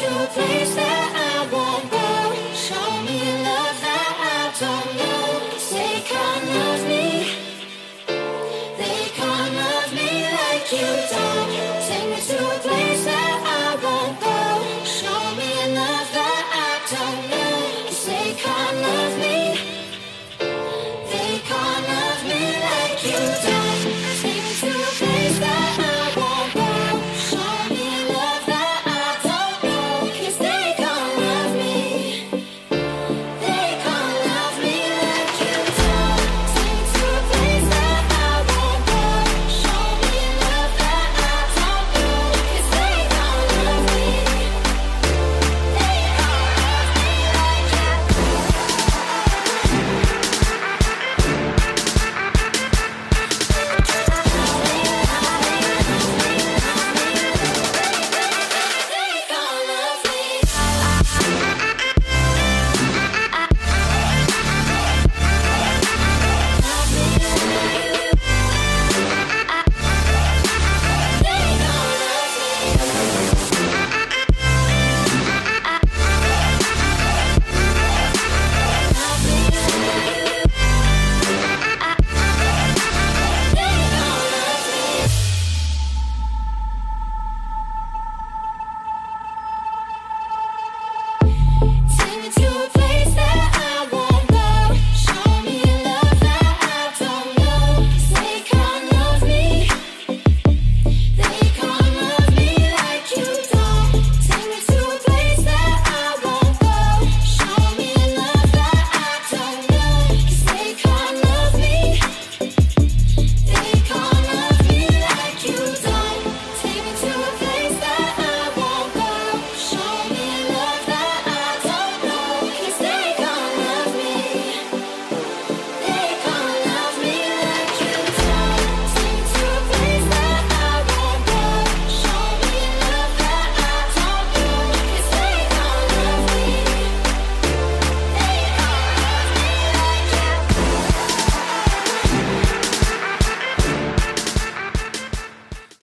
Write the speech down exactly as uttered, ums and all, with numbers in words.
to a place that I won't go. Show me a love that I don't know. 'Cause they can't love me. They can't love me like you don't. Take me to a place that I won't go. Show me a love that I don't know. 'Cause they can't love me. They can't love me like you do.